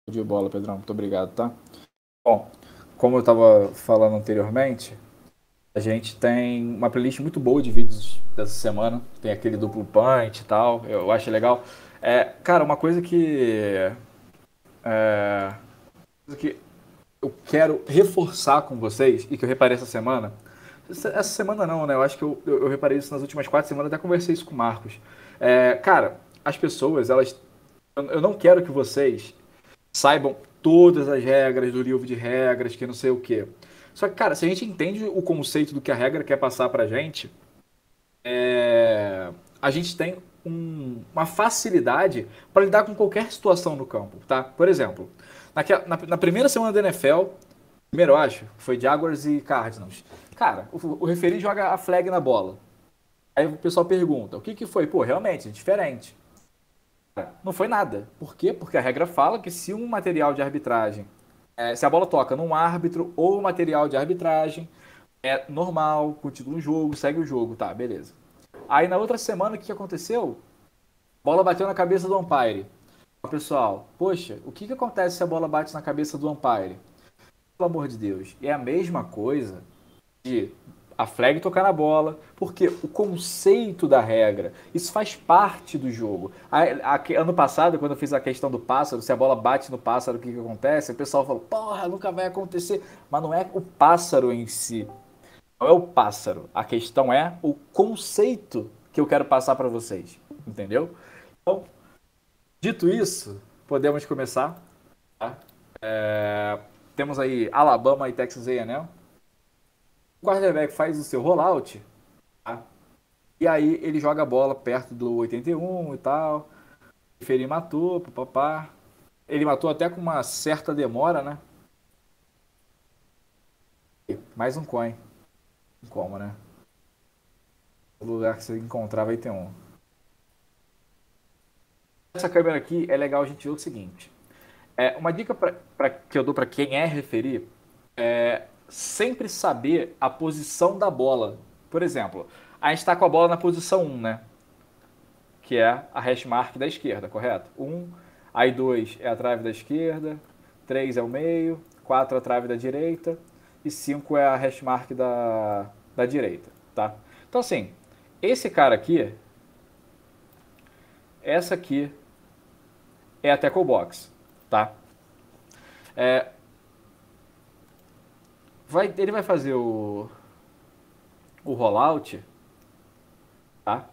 De bola, Pedrão. Muito obrigado, tá? Bom, como eu estava falando anteriormente, a gente tem uma playlist muito boa de vídeos dessa semana. Tem aquele duplo punch e tal. Eu acho legal. Cara, uma é, que eu quero reforçar com vocês e que eu reparei essa semana. Essa semana não, né? Eu acho que eu reparei isso nas últimas 4 semanas. Até conversei isso com o Marcos. Cara, as pessoas, elas. Eu não quero que vocês saibam todas as regras do livro de regras, que não sei o quê. Só que, cara, se a gente entende o conceito do que a regra quer passar pra gente, a gente tem uma facilidade para lidar com qualquer situação no campo, tá? Por exemplo, na primeira semana da NFL, primeiro eu acho, foi Jaguars e Cardinals. Cara, o referee joga a flag na bola. Aí o pessoal pergunta, o que que foi? Pô, realmente, é diferente. Não foi nada. Por quê? Porque a regra fala que se um material de arbitragem, se a bola toca num árbitro ou material de arbitragem, é normal, continua o jogo, segue o jogo, tá, beleza. Aí na outra semana, o que aconteceu? A bola bateu na cabeça do umpire. Pessoal, poxa, o que acontece se a bola bate na cabeça do umpire? Pelo amor de Deus, é a mesma coisa de a flag tocar na bola, porque o conceito da regra, isso faz parte do jogo. Ano passado, quando eu fiz a questão do pássaro, se a bola bate no pássaro, o que acontece? O pessoal falou, porra, nunca vai acontecer. Mas não é o pássaro em si, não é o pássaro. A questão é o conceito que eu quero passar para vocês, entendeu? Então, dito isso, podemos começar. Tá? Temos aí Alabama e Texas A&M. O quarterback faz o seu rollout, tá? E aí ele joga a bola perto do 81 e tal. O Feri matou, papapá. Ele matou até com uma certa demora, né? Mais um coin. Como, né? O lugar que você encontrar vai ter um. Essa câmera aqui é legal a gente ver o seguinte. Uma dica que eu dou para quem é referir é sempre saber a posição da bola. Por exemplo, a gente está com a bola na posição 1, né? Que é a hash mark da esquerda, correto? 1, aí 2 é a trave da esquerda, 3 é o meio, 4 é a trave da direita e 5 é a hash mark da direita, tá? Então assim, esse cara aqui, essa aqui é a tackle box, tá? É, ele vai fazer o rollout, tá?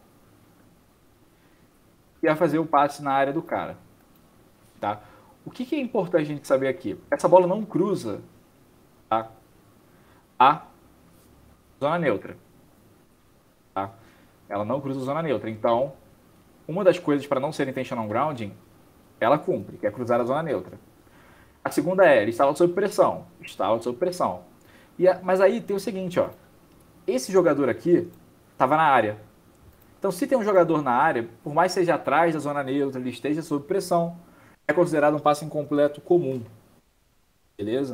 E vai fazer o passe na área do cara, tá? O que é importante a gente saber aqui? Essa bola não cruza, tá? A zona neutra, tá? Ela não cruza a zona neutra. Então, uma das coisas para não ser intentional grounding, ela cumpre, que é cruzar a zona neutra. A segunda é, ele estava sob pressão. Estava sob pressão. Mas aí tem o seguinte, ó. Esse jogador aqui estava na área. Então, se tem um jogador na área, por mais que seja atrás da zona neutra, ele esteja sob pressão, é considerado um passe incompleto comum. Beleza?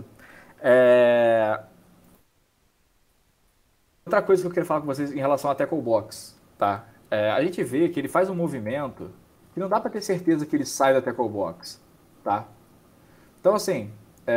Outra coisa que eu queria falar com vocês em relação ao tackle box, tá? A gente vê que ele faz um movimento que não dá para ter certeza que ele sai da tackle box, tá? Então, assim,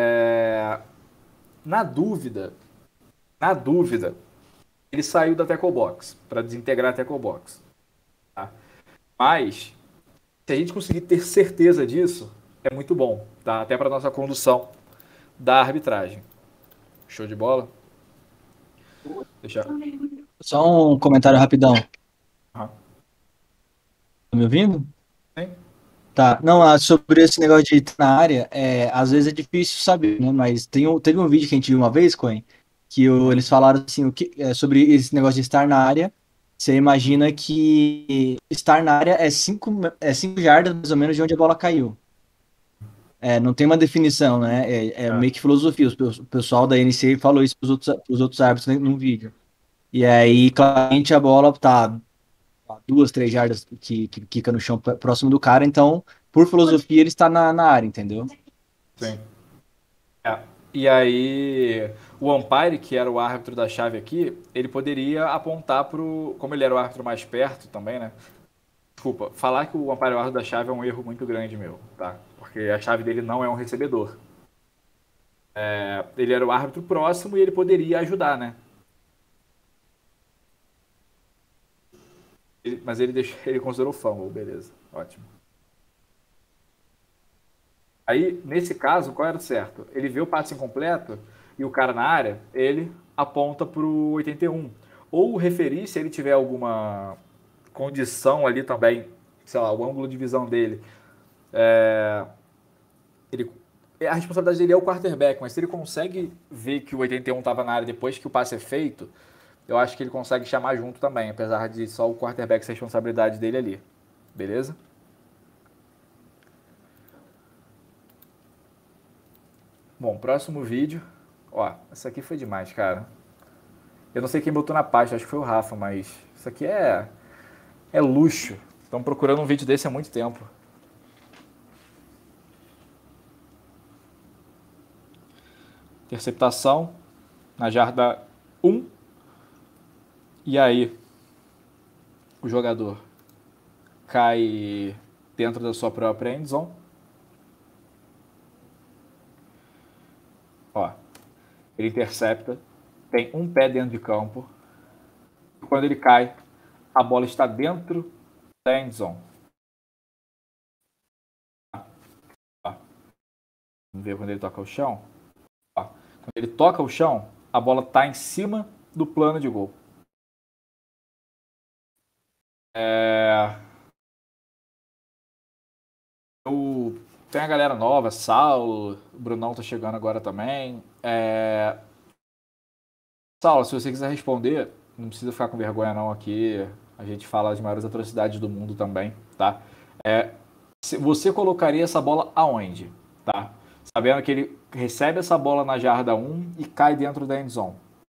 na dúvida, na dúvida, ele saiu da tackle box para desintegrar a tackle box, tá? Mas se a gente conseguir ter certeza disso, é muito bom, tá? Até para nossa condução da arbitragem. Show de bola? Deixa. Só um comentário rapidão. Uhum. Tá me ouvindo? Sim? Tá. Não, sobre esse negócio de estar na área, às vezes é difícil saber, né? Mas teve um vídeo que a gente viu uma vez, Coen, que eles falaram assim, sobre esse negócio de estar na área. Você imagina que estar na área é cinco jardas mais ou menos de onde a bola caiu. Não tem uma definição, né? É É. meio que filosofia. O pessoal da NCAA falou isso para os outros árbitros, né, num vídeo. E aí, claramente, a bola tá 2, 3 jardas que quica no chão próximo do cara, então, por filosofia, ele está na área, entendeu? Sim. É. E aí, o umpire, que era o árbitro da chave aqui, ele poderia apontar pro. Como ele era o árbitro mais perto também, né? Desculpa, falar que o umpire é o árbitro da chave é um erro muito grande meu, tá? porque a chave dele não é um recebedor. Ele era o árbitro próximo e ele poderia ajudar, né? Mas ele considerou fumble, beleza, ótimo. Aí, nesse caso, qual era o certo? Ele vê o passe incompleto e o cara na área, ele aponta pro 81. Ou o referir, se ele tiver alguma condição ali também, sei lá, o ângulo de visão dele, ele, a responsabilidade dele é o quarterback, mas se ele consegue ver que o 81 estava na área depois que o passe é feito, eu acho que ele consegue chamar junto também, apesar de só o quarterback ser a responsabilidade dele ali. Beleza? Bom, próximo vídeo. Ó, essa aqui foi demais, cara. Eu não sei quem botou na página, acho que foi o Rafa, mas isso aqui é luxo. Estão procurando um vídeo desse há muito tempo. Interceptação na jarda 1. E aí, o jogador cai dentro da sua própria endzone. Ó, ele intercepta, tem um pé dentro de campo. E quando ele cai, a bola está dentro da endzone. Ó, vamos ver quando ele toca o chão. Ó, quando ele toca o chão, a bola está em cima do plano de gol. Tem a galera nova, Saulo, o Brunão tá chegando agora também. Saulo, se você quiser responder, não precisa ficar com vergonha não aqui. A gente fala as maiores atrocidades do mundo também, tá? Você colocaria essa bola aonde, tá? Sabendo que ele recebe essa bola na jarda 1 e cai dentro da endzone.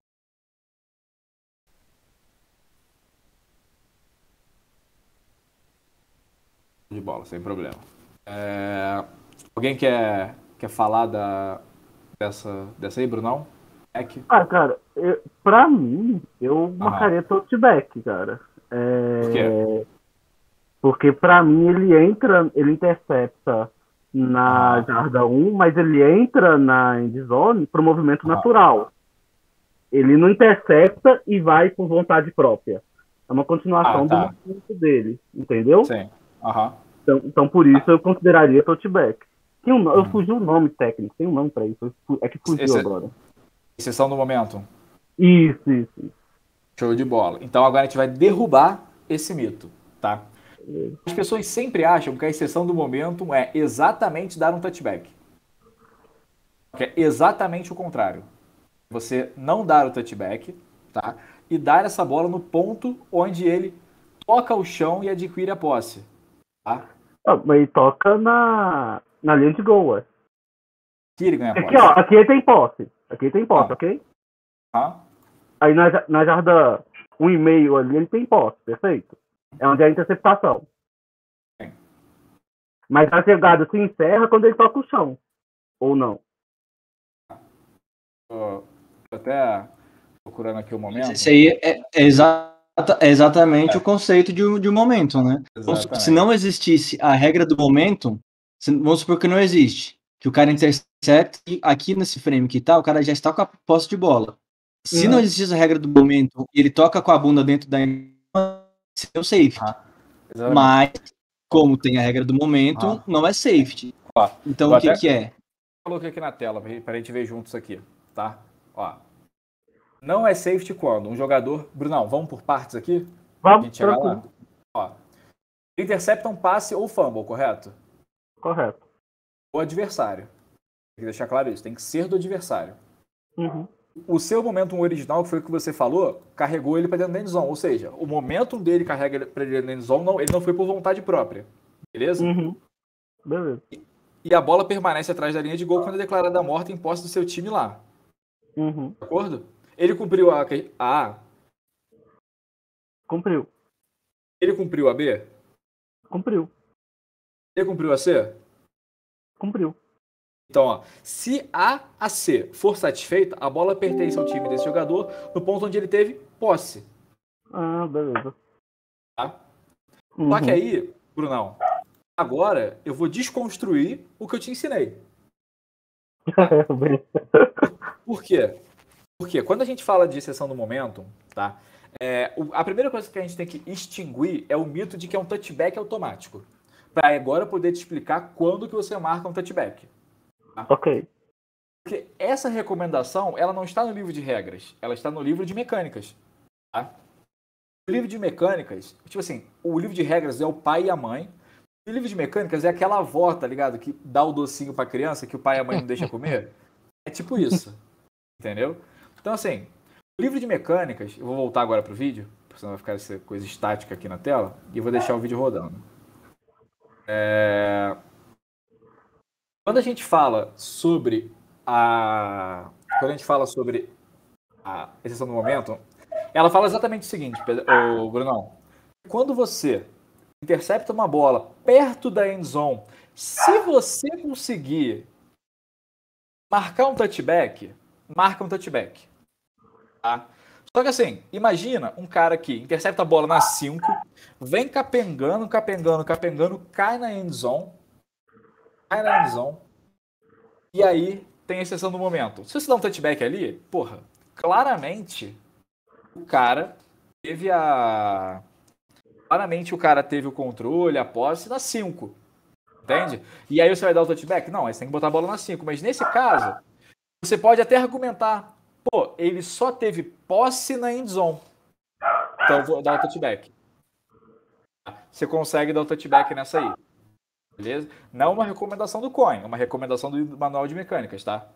De bola, sem problema. Alguém quer falar dessa aí, Brunão? Cara, pra mim, eu marcaria touchback, cara. Por quê? Porque pra mim ele intercepta na jarda 1, mas ele entra na endzone pro movimento natural. Ele não intercepta e vai por vontade própria. É uma continuação do movimento dele, entendeu? Sim. Então, por isso eu consideraria touchback. Eu fugi o nome técnico, tem um nome pra isso. É que fugiu agora. Exceção do momento. Isso. Show de bola. Então agora a gente vai derrubar esse mito, tá? As pessoas sempre acham que a exceção do momento é exatamente dar um touchback. Que é exatamente o contrário. Você não dar o touchback, tá? E dar essa bola no ponto onde ele toca o chão e adquire a posse, tá? Mas ele toca na linha de gol, ué. Que ele ganha a posse. Aqui, ó, aqui ele tem posse. Ok? Aí na jarda 1,5 ali ele tem posse, perfeito? É onde é a interceptação. Sim. Mas a jogada se encerra quando ele toca o chão. Ou não? Tô até procurando aqui o momento. Isso aí é exatamente o conceito de um momento, né? Se não existisse a regra do momento, vamos supor que não existe. Que o cara intercepta e aqui nesse frame que tá, o cara já está com a posse de bola. Se não existisse a regra do momento e ele toca com a bunda dentro da seria um safety. Mas, como tem a regra do momento, não é safety. Então, o que é? Coloquei aqui na tela pra gente ver juntos aqui, tá? Ó. Não é safety quando um jogador... Brunão, vamos por partes aqui? Vamos, a gente chegar lá. Ó. Intercepta um passe ou fumble, correto? Correto. O adversário. Tem que deixar claro isso. Tem que ser do adversário. Uhum. O seu momentum original, que foi o que você falou, carregou ele para dentro da endzone. Ou seja, o momentum dele carrega ele para dentro da endzone, ele não foi por vontade própria. Beleza? Beleza. E a bola permanece atrás da linha de gol quando é declarada morta em posse do seu time lá. De acordo? Ele cumpriu a A? Cumpriu. Ele cumpriu a B? Cumpriu. Ele cumpriu a C? Cumpriu. Então, ó, se A a C for satisfeita, a bola pertence ao time desse jogador no ponto onde ele teve posse. Beleza. Tá? Só que aí, Brunão, Agora, eu vou desconstruir o que eu te ensinei. Por quê? Porque quando a gente fala de exceção do momento, tá? A primeira coisa que a gente tem que extinguir é o mito de que é um touchback automático. Para agora poder te explicar quando que você marca um touchback. Tá? Ok. Porque essa recomendação, ela não está no livro de regras, ela está no livro de mecânicas. Tá? O livro de mecânicas, tipo assim, o livro de regras é o pai e a mãe. O livro de mecânicas é aquela avó, tá ligado? Que dá o docinho pra criança que o pai e a mãe não deixam comer. É tipo isso. Entendeu? Então, assim, o livro de mecânicas, eu vou voltar agora pro vídeo, porque senão vai ficar essa coisa estática aqui na tela, e vou deixar o vídeo rodando. Quando a gente fala sobre a exceção do momento, ela fala exatamente o seguinte, Brunão. Quando você intercepta uma bola perto da end zone, se você conseguir marcar um touchback, marca um touchback. Tá? Só que assim, imagina um cara que intercepta a bola na 5, vem capengando, cai na end zone, e aí tem a exceção do momento. Se você dá um touchback ali, porra, claramente o cara teve o controle, a posse na 5. Entende? E aí você vai dar o touchback? Não, aí você tem que botar a bola na 5. Mas nesse caso, você pode até argumentar, pô, ele só teve posse na end zone. Então eu vou dar o touchback. Você consegue dar o touchback nessa aí. Beleza? Não uma recomendação do Coin, uma recomendação do manual de mecânicas, tá?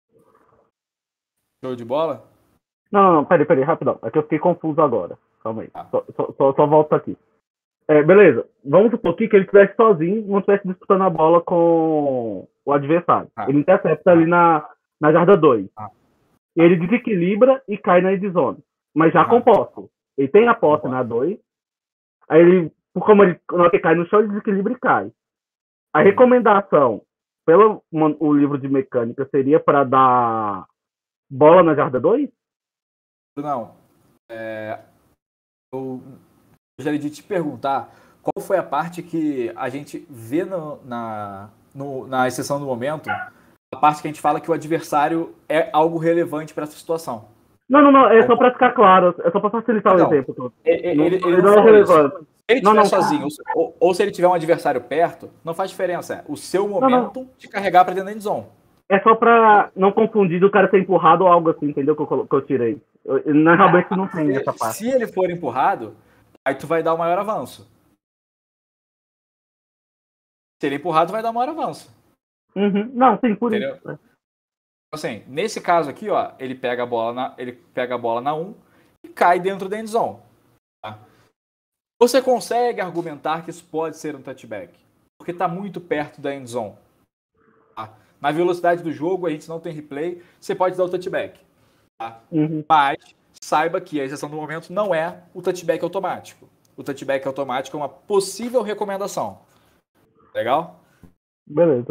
Show de bola? Não, peraí, rapidão. É que eu fiquei confuso agora. Calma aí. Só volto aqui. Beleza. Vamos supor que ele estivesse sozinho, não estivesse disputando a bola com o adversário. Ele intercepta ali na jarda 2. Ele desequilibra e cai na end zone. Mas já com posse. Ele tem a posse na 2. Aí ele, como ele cai no chão, ele desequilibra e cai. A recomendação pelo o livro de mecânica seria para dar bola na jarda 2? Não. Eu gostaria de te perguntar qual foi a parte que a gente vê na exceção do momento, a parte que a gente fala que o adversário é algo relevante para essa situação. Não. É só para ficar claro. É só para facilitar o exemplo. Ele não é relevante. Se ele estiver sozinho ou se ele tiver um adversário perto, não faz diferença. O seu momento de carregar para dentro da endzone. É só pra não confundir do cara ser empurrado ou algo assim, entendeu? Que eu tirei. Realmente não tem essa parte. Se ele for empurrado, aí tu vai dar o maior avanço. Se ele é empurrado, vai dar o maior avanço. Uhum. Não, sim, por entendeu? Isso. Assim, nesse caso aqui, ó, ele pega a bola na 1 e cai dentro da endzone. Tá? Você consegue argumentar que isso pode ser um touchback, porque está muito perto da endzone. Tá? Na velocidade do jogo, a gente não tem replay, você pode dar o touchback. Tá? Uhum. Mas saiba que a exceção do momento não é o touchback automático. O touchback automático é uma possível recomendação. Legal? Beleza.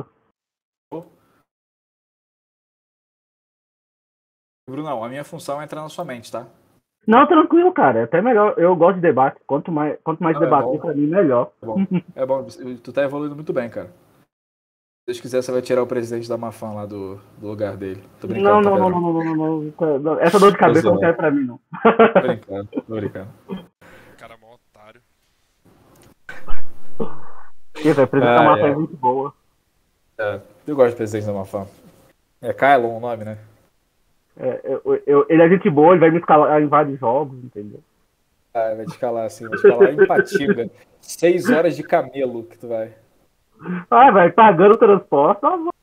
Brunão, a minha função é entrar na sua mente, tá? Não, tranquilo, cara. É até melhor. Eu gosto de debate. Quanto mais debater, pra mim, melhor. É bom. Tu tá evoluindo muito bem, cara. Se Deus quiser, você vai tirar o presidente da Mafan lá do lugar dele. Tô brincando. Não. Essa dor de cabeça não quer pra mim, não. Tô brincando. Cara, mó otário. O presidente da Mafan é muito boa. Eu gosto do presidente da Mafan. É Kylon o nome, né? Ele é gente boa, ele vai me escalar em vários jogos, entendeu? Vai te escalar assim, vai te escalar em Patinga. 6 horas de camelo que tu vai. Vai pagando o transporte, tá bom.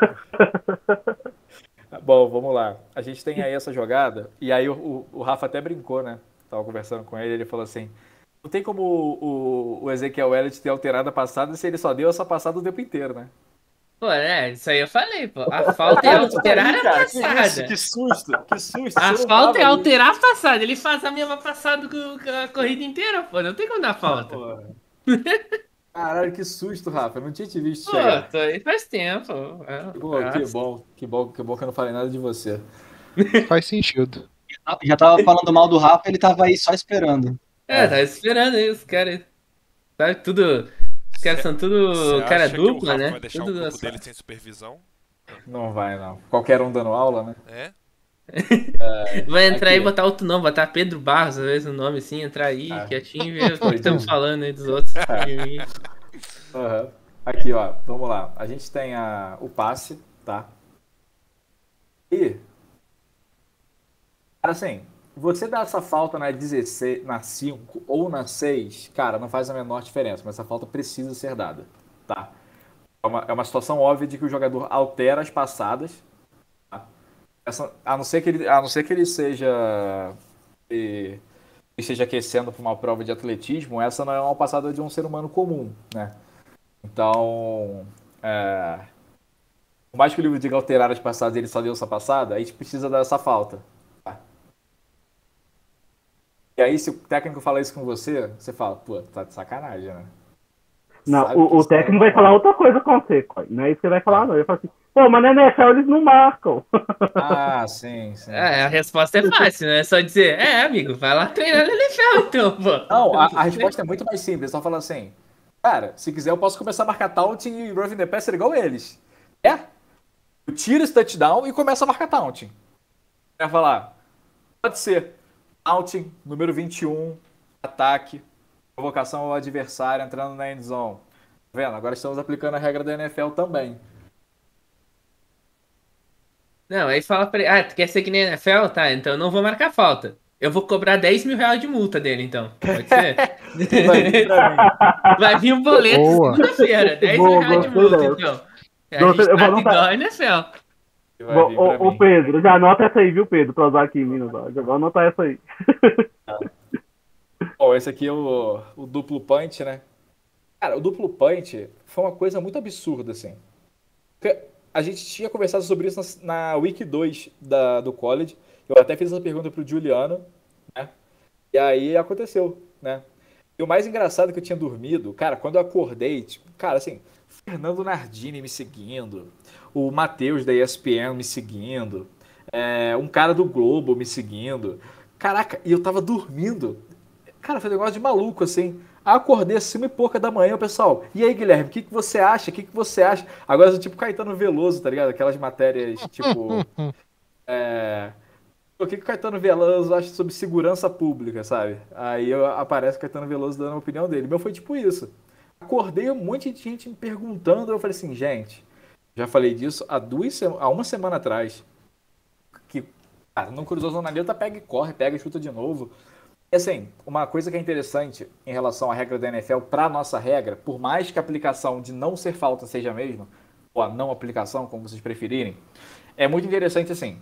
Bom, vamos lá. A gente tem aí essa jogada, e aí o Rafa até brincou, né? Tava conversando com ele falou assim, não tem como o Ezequiel Elliott ter alterado a passada se ele só deu essa passada o tempo inteiro, né? Pô, isso aí eu falei, pô. A falta é alterar a passada. Que susto. A falta é alterar a passada. Ele faz a mesma passada que a corrida inteira, pô. Não tem como dar falta. Caralho, que susto, Rafa. Eu não tinha te visto chegar. Pô, tô aí faz tempo. Que bom que eu não falei nada de você. Faz sentido. Já tava falando mal do Rafa, ele tava aí só esperando. Tá esperando aí os caras. Tá tudo caras são tudo Você cara acha que o dupla, Rafa né? vai deixar o Tudo grupo só. dele sem supervisão? Não vai, não. Qualquer um dando aula, né? É? Vai entrar aí Aqui. e botar outro nome, botar Pedro Barros, às vezes o nome assim, entrar aí, Ah. quietinho e ver o que Foi estamos disso. falando aí dos outros. Aham. Aqui, ó. Vamos lá. A gente tem o passe, tá? E, cara, assim, você dá essa falta na 16, na 5 ou na 6, cara, não faz a menor diferença, mas essa falta precisa ser dada, tá? É uma situação óbvia de que o jogador altera as passadas, tá? A não ser que ele esteja aquecendo para uma prova de atletismo, essa não é uma passada de um ser humano comum, né? Então, por mais que o livro diga alterar as passadas e ele só deu essa passada, a gente precisa dar essa falta. Tá? E aí, se o técnico fala isso com você, você fala, pô, tá de sacanagem, né? Não, Sabe que o isso não é técnico vai normal. falar outra coisa com você, Coy. Não é isso que ele vai falar, não. Ele fala assim, pô, mas na NFL eles não marcam. Ah, sim, sim. A resposta é fácil, né? É só dizer, amigo, vai lá treinar na NFL então, pô. Não, a resposta é muito mais simples. Só falando assim, cara, se quiser eu posso começar a marcar taunting e roughing the passer igual eles. Eu tiro esse touchdown e começo a marcar taunting. Vai falar, pode ser taunting, número 21, ataque, provocação ao adversário entrando na endzone. Tá vendo? Agora estamos aplicando a regra da NFL também. Não, aí fala pra ele, tu quer ser que nem NFL? Tá, então eu não vou marcar falta. Eu vou cobrar 10 mil reais de multa dele, então. Pode ser? Vai vir pra mim. Vai vir um boleto Boa. segunda-feira, 10 Boa, mil reais de gostei multa, dessa. então. A Gostei, gente eu vou trata anotar. igual a NFL. Vai vir pra Ô, mim. Pedro, já anota essa aí, viu, Pedro? Pra usar aqui em Minas. Ó. Já vou anotar essa aí. Bom, esse aqui é o duplo punch, né? Cara, o duplo punch foi uma coisa muito absurda, assim. Porque a gente tinha conversado sobre isso na Week 2 do college. Eu até fiz essa pergunta pro Juliano, né? E aí aconteceu, né? E o mais engraçado é que eu tinha dormido, cara, quando eu acordei, tipo, cara, assim, Fernando Nardini me seguindo, o Matheus da ESPN me seguindo, um cara do Globo me seguindo. Caraca, e eu tava dormindo. Cara, foi um negócio de maluco, assim. Aí eu acordei às 5h pouca da manhã, o pessoal. E aí, Guilherme, o que você acha? O que você acha? Agora eu sou tipo Caetano Veloso, tá ligado? Aquelas matérias, tipo. O que o Caetano Veloso acha sobre segurança pública, sabe? Aí aparece o Caetano Veloso dando a opinião dele. Meu foi tipo isso. Acordei um monte de gente me perguntando. Eu falei assim, gente, já falei disso há uma semana atrás. Que, cara, não cruzou a zona neutra, pega e corre, pega e chuta de novo. E assim, uma coisa que é interessante em relação à regra da NFL para nossa regra, por mais que a aplicação de não ser falta seja a mesma, ou a não aplicação, como vocês preferirem, é muito interessante assim.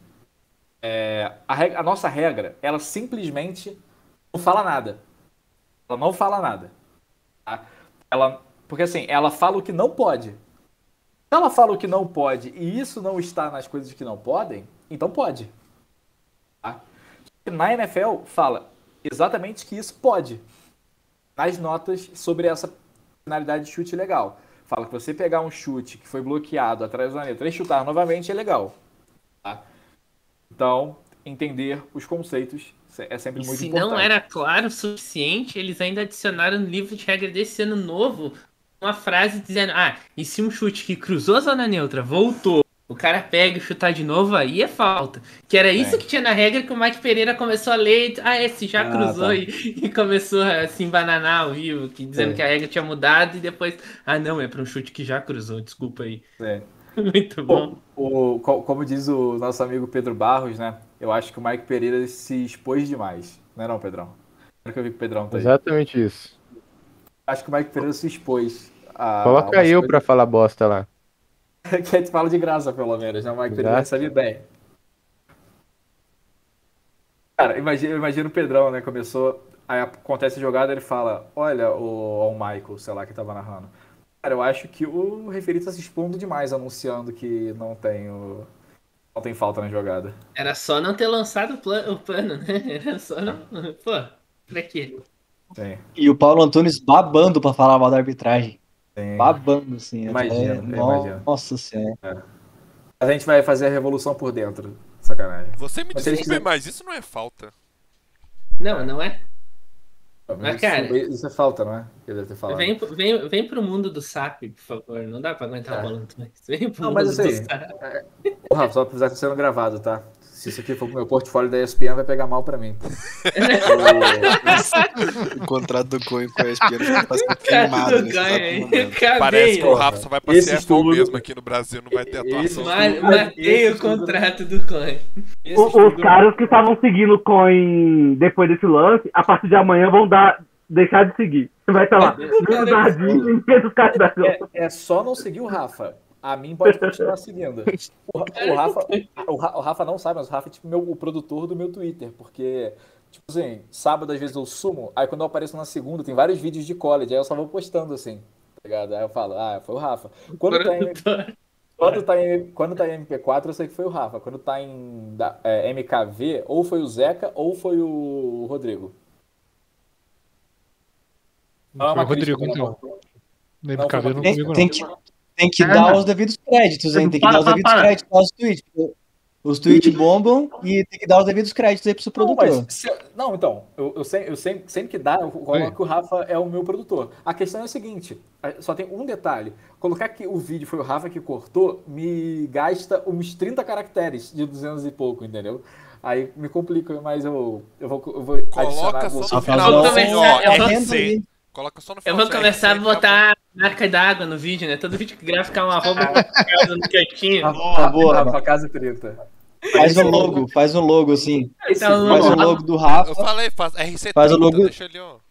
A nossa regra, ela simplesmente não fala nada. Ela não fala nada. Tá? Porque assim, ela fala o que não pode. Se ela fala o que não pode e isso não está nas coisas que não podem, então pode. Tá? Na NFL fala exatamente que isso pode. Nas notas sobre essa finalidade de chute legal. Fala que você pegar um chute que foi bloqueado atrás da letra e chutar novamente é legal. Tá? Então, entender os conceitos é sempre E muito se importante. não era claro o suficiente, eles ainda adicionaram no livro de regra desse ano novo uma frase dizendo: e se um chute que cruzou a zona neutra voltou, o cara pega e chutar de novo, aí é falta. Que era isso que tinha na regra que o Mike Pereira começou a ler. Esse já cruzou tá. e começou a se embananar ao vivo, dizendo que a regra tinha mudado e depois. Não, é para um chute que já cruzou, desculpa aí. Muito bom. Como diz o nosso amigo Pedro Barros, né? Eu acho que o Mike Pereira se expôs demais. Não é não, Pedrão? Espero que eu vi que o Pedrão tá aí. Exatamente isso. Acho que o Mike Pereira se expôs a Coloca umas eu coisas pra falar bosta lá. que a gente fala de graça, pelo menos, né? O Mike Pereira Exato. recebe bem. Cara, eu imagino o Pedrão, né? Começou, aí acontece a jogada, ele fala, olha, o Michael, sei lá, que tava narrando. Cara, eu acho que o referido tá se expondo demais, anunciando que não tem falta na jogada. Era só não ter lançado o plano, né? Era só não. Pô, pra quê? Sim, E o Paulo Antunes babando pra falar mal da arbitragem. sim. Babando, assim. Imagino. Nossa senhora. A gente vai fazer a revolução por dentro. Sacanagem. Você me Mas se eles desculpe, quiserem- mas isso não é falta. Não é. Mas, cara, Isso é falta, não é? Que ele deve ter falado. vem pro mundo do SAP, por favor. Não dá pra aguentar a bola muito mais. Vem pro Não, mundo mas do assim, SAP. Ô, Rafa, só pra avisar que tá sendo gravado, tá? Se isso aqui for pro meu portfólio da ESPN, vai pegar mal pra mim. O contrato do Coen com a ESPN vai ser Cara, queimado tudo nesse ganha exato aí. momento. Parece que o Acabei. Rafa só vai pra Esse CFO estudo- mesmo aqui no Brasil, não vai ter atuação. Matei o contrato do Coin. Os caras que estavam seguindo o Coin depois desse lance, a partir de amanhã vão deixar de seguir. Vai estar lá. Verdadinho em Pedro Carvalho. É só não seguir o Rafa. A mim pode continuar seguindo. O Rafa não sabe, mas o Rafa é tipo o produtor do meu Twitter, porque, tipo assim, sábado às vezes eu sumo, aí quando eu apareço na segunda tem vários vídeos de college, aí eu só vou postando assim, tá ligado? Aí eu falo, foi o Rafa. Quando tá em MP4 eu sei que foi o Rafa, quando tá em MKV, ou foi o Zeca ou foi o Rodrigo. Não é Foi uma o Rodrigo, crítica, então. não. No Não, foi MKV uma não crítica. comigo, não. Tem que dar os devidos créditos, hein? Tem que dar os devidos créditos aos tweets. Os tweets bombam e tem que dar os devidos créditos aí pro seu Não, produtor. então, eu sempre que dá, eu coloco que o Rafa é o meu produtor. A questão é a seguinte, só tem um detalhe. Colocar que o vídeo foi o Rafa que cortou, me gasta uns 30 caracteres de 200 e pouco, entendeu? Aí me complica, mas eu vou Coloca adicionar... só no Rafael, final eu vou assim, ó, começar- RC. Coloca só no Eu final vou assim, começar a RC, botar marca d'água no vídeo, né? Todo vídeo que grava ficar um arroba no cantinho. Rafa Casa 30. Faz um logo assim. Esse Então, Faz o vídeo- logo do Eu Rafa. falei, faz RC30, Faz o logo- deixa ali, ó.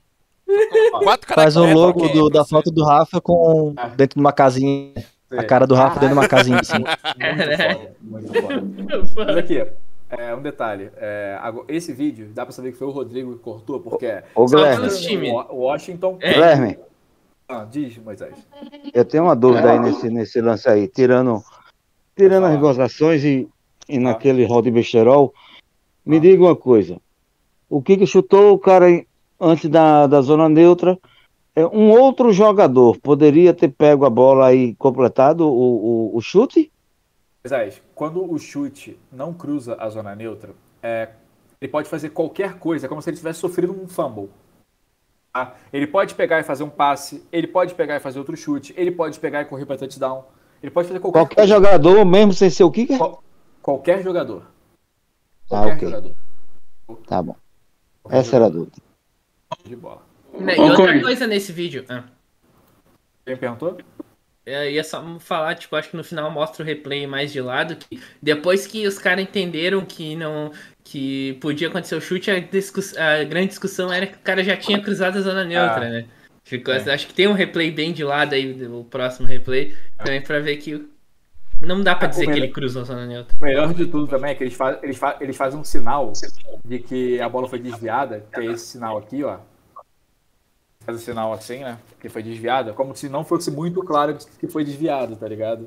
4 Faz o caracteres, logo ok, da você. foto do Rafa com dentro de uma casinha. A cara do Rafa dentro de uma casinha assim. Muito foda. Mas aqui, um detalhe. Esse vídeo, dá pra saber que foi o Rodrigo que cortou, porque Ô, Só Guilherme, pelos times. o Washington... Guilherme, Diz, Moisés. eu tenho uma dúvida aí nesse lance aí. Tirando as gozações e naquele rol de besterol, me diga uma coisa. O que chutou o cara antes da zona neutra? Um outro jogador poderia ter pego a bola e completado o chute? Moisés, quando o chute não cruza a zona neutra, ele pode fazer qualquer coisa, é como se ele tivesse sofrido um fumble. Tá? Ele pode pegar e fazer um passe, ele pode pegar e fazer outro chute, ele pode pegar e correr para touchdown, ele pode fazer qualquer Qualquer coisa. jogador, mesmo sem ser o kicker? Qualquer jogador. Ah, Qualquer ok. jogador. Tá bom. Essa era a dúvida. De bola. E outra coisa nesse vídeo. Quem perguntou? Eu ia só falar, tipo, acho que no final mostra o replay mais de lado, que depois que os caras entenderam que podia acontecer o chute, a grande discussão era que o cara já tinha cruzado a zona neutra, né? Acho que tem um replay bem de lado aí, o próximo replay, também pra ver que não dá pra dizer que ele cruzou a zona neutra. O melhor de tudo também é que eles fazem um sinal de que a bola foi desviada, que é esse sinal aqui, ó. Faz o sinal assim, né? Que foi desviada, como se não fosse muito claro que foi desviado, tá ligado?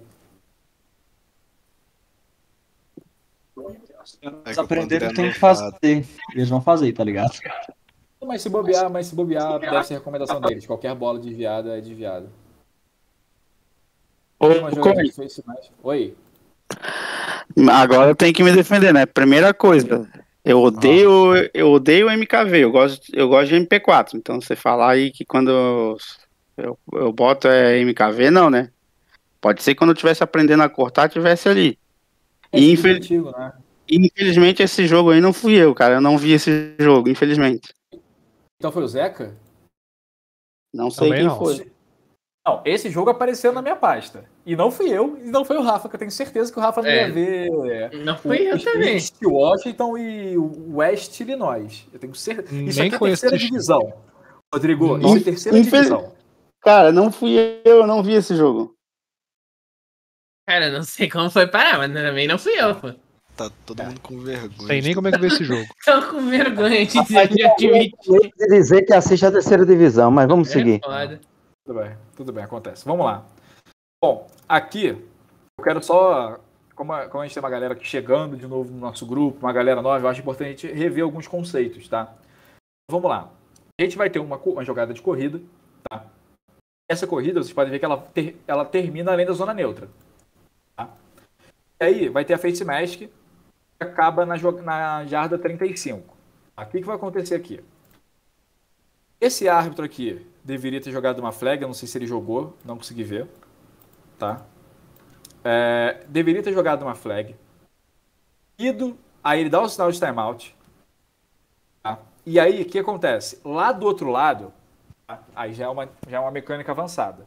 Eles aprenderam o que tem que fazer. Eles vão fazer, tá ligado? Mas se bobear, deve ser recomendação deles. Qualquer bola desviada é desviada. Oi. Agora eu tenho que me defender, né? Primeira coisa, eu odeio o MKV, eu gosto de MP4. Então você falar aí que quando eu boto MKV, não, né? Pode ser que quando eu estivesse aprendendo a cortar, tivesse ali. E antigo, né? Infelizmente esse jogo aí não fui eu, cara. Eu não vi esse jogo, infelizmente. Então foi o Zeca? Não sei Também quem não. foi. Não, esse jogo apareceu na minha pasta. E não fui eu, e não foi o Rafa, que eu tenho certeza que o Rafa não ia ver. Não fui eu também. East Washington e o West Illinois. Eu tenho certeza. Isso Nem aqui é conheço terceira esse divisão. Rodrigo, isso é terceira divisão. Cara, não fui eu não vi esse jogo. Cara, não sei como foi parar, mas também não fui eu, pô. Tá todo mundo com vergonha. Sei nem como é que vê esse jogo. Tô com vergonha de admitir. De dizer que assiste a terceira divisão, mas vamos seguir. Foda. Tudo bem, acontece. Vamos lá. Bom, aqui, eu quero só, como a gente tem uma galera aqui chegando de novo no nosso grupo, uma galera nova, eu acho importante a gente rever alguns conceitos, tá? Vamos lá. A gente vai ter uma jogada de corrida, tá? Essa corrida, vocês podem ver que ela termina além da zona neutra. Tá? E aí, vai ter a face mask, que acaba na jarda 35. O que vai acontecer aqui? Esse árbitro aqui deveria ter jogado uma flag, eu não sei se ele jogou, não consegui ver, tá? Deveria ter jogado uma flag. Aí ele dá o sinal de timeout. Tá? E aí, o que acontece? Lá do outro lado, tá? Aí já é uma mecânica avançada.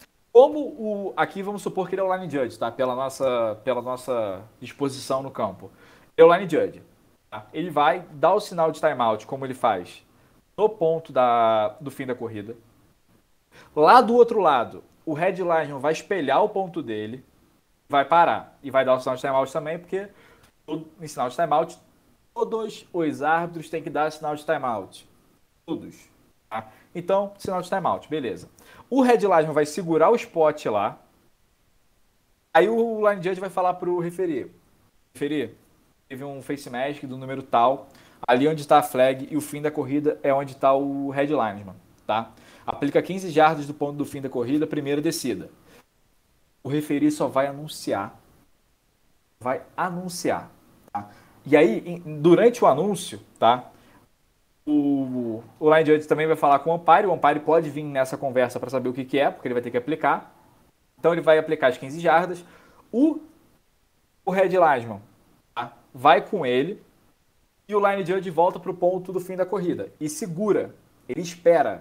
Aqui vamos supor que ele é o line judge, tá? Pela nossa disposição no campo. Ele é o line judge. Tá? Ele vai dar o sinal de timeout, como ele faz no ponto do fim da corrida. Lá do outro lado, o Red Lion vai espelhar o ponto dele, vai parar e vai dar o sinal de timeout também, porque em sinal de timeout, todos os árbitros têm que dar sinal de timeout. Todos. Tá? Então, sinal de timeout, beleza. O Red Lion vai segurar o spot lá. Aí o line judge vai falar pro referee. Referee, teve um face mask do número tal. Ali onde está a flag e o fim da corrida é onde está o Red Linesman, tá? Aplica 15 jardas do ponto do fim da corrida, primeira descida. O referee só vai anunciar. Vai anunciar. Tá? E aí, durante o anúncio, tá? O line judge também vai falar com o umpire pode vir nessa conversa para saber o que é, porque ele vai ter que aplicar. Então ele vai aplicar as 15 jardas. O Red Linesman, tá? Vai com ele e o line judge volta para o ponto do fim da corrida e segura. Ele espera.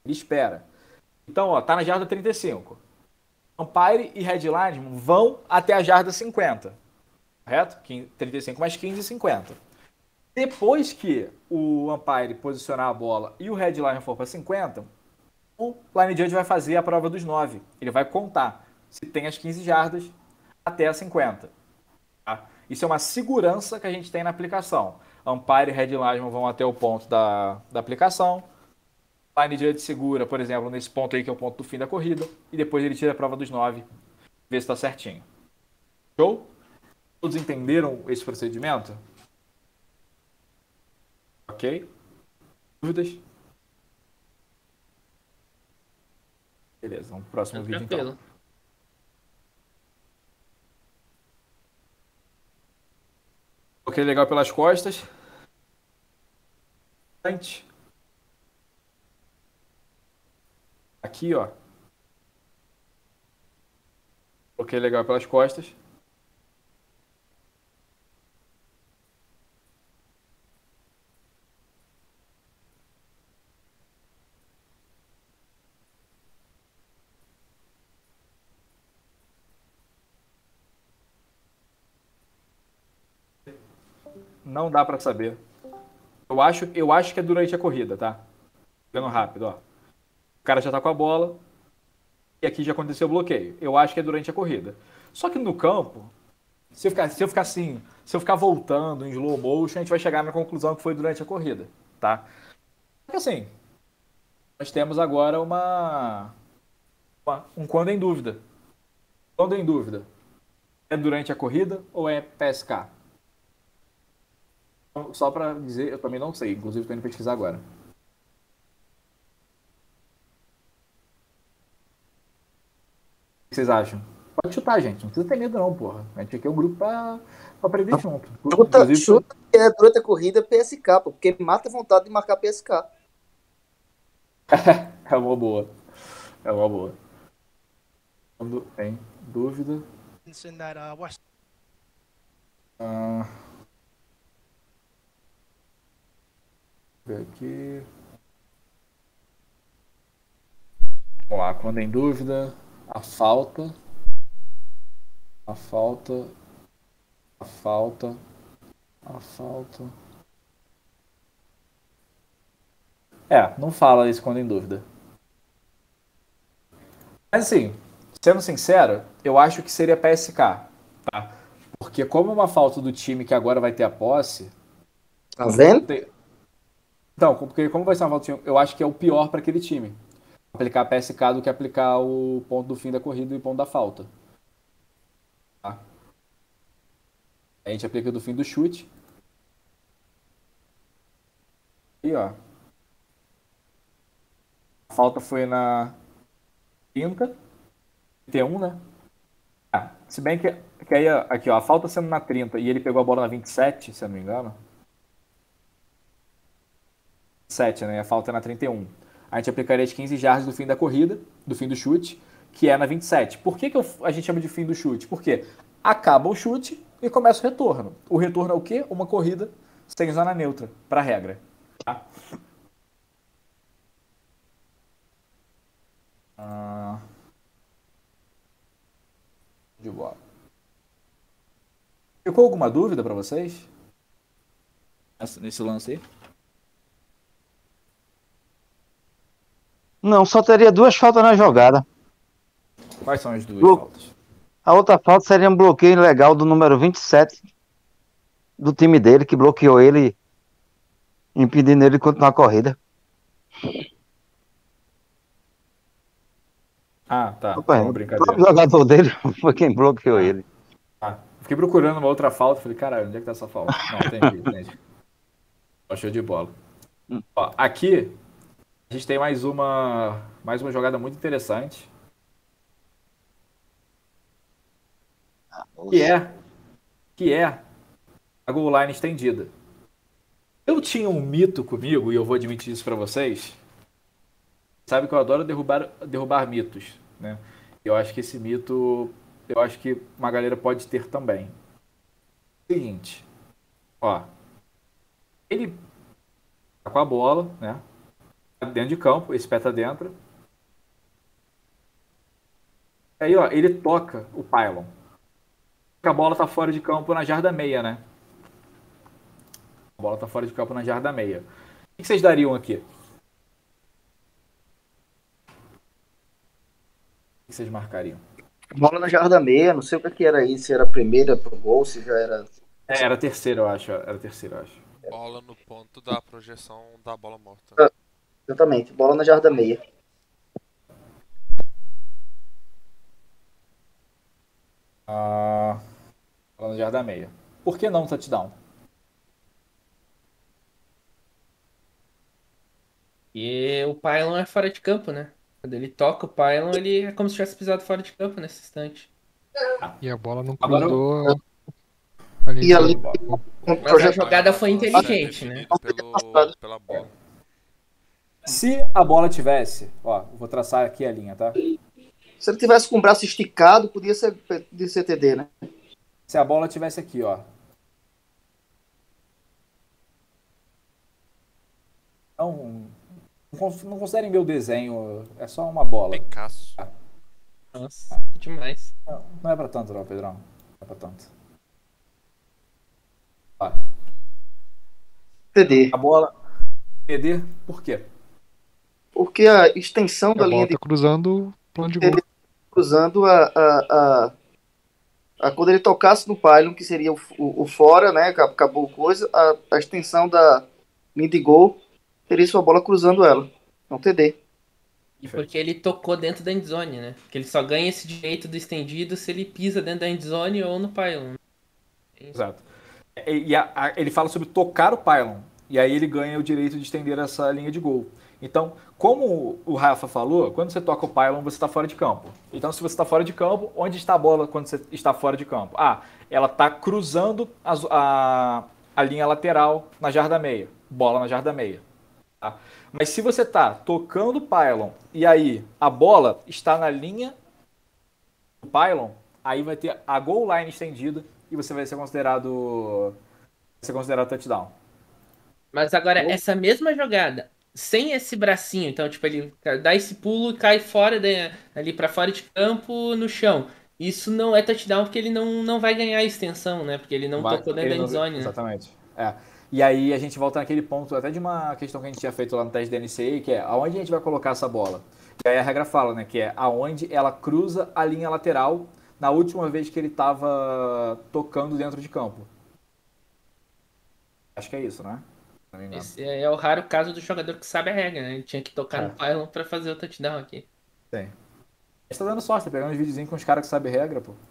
Então, ó, tá na jarda 35. Umpire e Red Linesman vão até a jarda 50. Correto? 35 mais 15, 50. Depois que o umpire posicionar a bola e o Red Lion for para 50, o line judge vai fazer a prova dos 9. Ele vai contar se tem as 15 jardas até a 50. Tá? Isso é uma segurança que a gente tem na aplicação. Umpire e Red Lion vão até o ponto da aplicação. O line judge segura, por exemplo, nesse ponto aí que é o ponto do fim da corrida. E depois ele tira a prova dos 9. Vê se está certinho. Show? Todos entenderam esse procedimento? Ok? Dúvidas? Beleza, vamos pro próximo vídeo então. Ok, legal pelas costas. Aqui, ó. Ok, legal pelas costas. Não dá pra saber. Eu acho que é durante a corrida, tá? Jogando rápido, ó. O cara já tá com a bola e aqui já aconteceu o bloqueio. Eu acho que é durante a corrida. Só que no campo, se eu ficar voltando em slow motion, a gente vai chegar na conclusão que foi durante a corrida, tá? Porque assim, nós temos agora um quando em dúvida. Quando em dúvida, é durante a corrida ou é PSK? Só pra dizer, eu também não sei. Inclusive, estou indo pesquisar agora. O que vocês acham? Pode chutar, gente. Não precisa ter medo, não, porra. A gente aqui é um grupo pra aprender junto. Chuta que é durante a corrida PSK, pô, porque mata a vontade de marcar PSK. É uma boa. É uma boa. Quando tem dúvida. Ver aqui. Vamos lá, quando em dúvida, a falta. Não fala isso quando em dúvida. Mas assim, sendo sincero, eu acho que seria PSK, tá? Porque como é uma falta do time que agora vai ter a posse... Tá vendo? Então, porque como vai ser uma falta do time, eu acho que é o pior para aquele time. Aplicar PSK do que aplicar o ponto do fim da corrida e o ponto da falta. Tá? A gente aplica do fim do chute. E ó. A falta foi na 30. 31, né? Se bem que aí, aqui, ó, a falta sendo na 30 e ele pegou a bola na 27, se eu não me engano. 7, né? A falta é na 31. a gente aplicaria as 15 jardas do fim da corrida, do fim do chute, que é na 27. Por que a gente chama de fim do chute? Porque acaba o chute e começa o retorno. O retorno é o quê? Uma corrida sem zona neutra, para a regra. Tá? De bola. Ficou alguma dúvida para vocês? Nesse lance aí? Não, só teria 2 faltas na jogada. Quais são as duas faltas? A outra falta seria um bloqueio ilegal do número 27 do time dele, que bloqueou ele, impedindo ele de continuar a corrida. Ah, tá. O Brincadeira. jogador dele foi quem bloqueou ele. Fiquei procurando uma outra falta. Falei, caralho, onde é que tá essa falta? Não, entendi. Show de bola. Ó, aqui, a gente tem mais uma jogada muito interessante. Que é a goal line estendida. Eu tinha um mito comigo, e eu vou admitir isso pra vocês. Sabe que eu adoro derrubar mitos, né? Eu acho que esse mito, eu acho que uma galera pode ter também. Seguinte, ó. Ele tá com a bola, né? Dentro de campo, esse pé tá dentro. Aí, ó, ele toca o pylon. A bola tá fora de campo na jarda meia, né? A bola tá fora de campo na jarda meia. O que vocês dariam aqui? O que vocês marcariam? Bola na jarda meia, não sei o que era isso, se era a primeira pro gol, se já era... Era a terceira, eu acho. Bola no ponto da projeção da bola morta. Exatamente, bola na jarda meia. Bola na jarda meia. Por que não touchdown? E o pylon é fora de campo, né? Quando ele toca o pylon, ele é como se tivesse pisado fora de campo nesse instante. E a bola não Agora cruzou E ali, Mas a jogada foi inteligente, né? Pela bola. Se a bola tivesse, ó, vou traçar aqui a linha, tá? se ele tivesse com o braço esticado, podia ser TD, né? Se a bola tivesse aqui, ó. Não considerem meu desenho, é só uma bola. Picasso. Nossa, demais. Não é pra tanto não, Pedrão. Não é pra tanto. TD. A bola... TD, por quê? Porque a extensão da linha de cruzando o plano de gol. Cruzando quando ele tocasse no pylon, que seria o fora, né? Acabou coisa, a extensão da linha de gol teria sua bola cruzando ela. É um TD. E porque ele tocou dentro da endzone, né? Porque ele só ganha esse direito do estendido se ele pisa dentro da endzone ou no pylon. Exato. E ele fala sobre tocar o pylon. E aí ele ganha o direito de estender essa linha de gol. Então, como o Rafa falou, quando você toca o pylon, você está fora de campo. Então, se você está fora de campo, onde está a bola quando você está fora de campo? Ela está cruzando a linha lateral na jarda meia. Bola na jarda meia. Tá? Mas se você está tocando o pylon e aí a bola está na linha do pylon, aí vai ter a goal line estendida e você vai ser considerado touchdown. Mas agora, essa mesma jogada, sem esse bracinho, então, tipo, ele dá esse pulo e cai fora, ali pra fora de campo, no chão. Isso não é touchdown porque ele não vai ganhar a extensão, né? Porque ele não tocou dentro da endzone, né? Exatamente. E aí a gente volta naquele ponto, até de uma questão que a gente tinha feito lá no teste da NCAA, que é aonde a gente vai colocar essa bola. E aí a regra fala, né? Que é aonde ela cruza a linha lateral na última vez que ele estava tocando dentro de campo. Acho que é isso, né? Esse é o raro caso do jogador que sabe a regra, né? Ele tinha que tocar no pylon pra fazer o touchdown aqui. Tem. A gente tá dando sorte, tá pegando uns videozinhos com os caras que sabem regra, pô.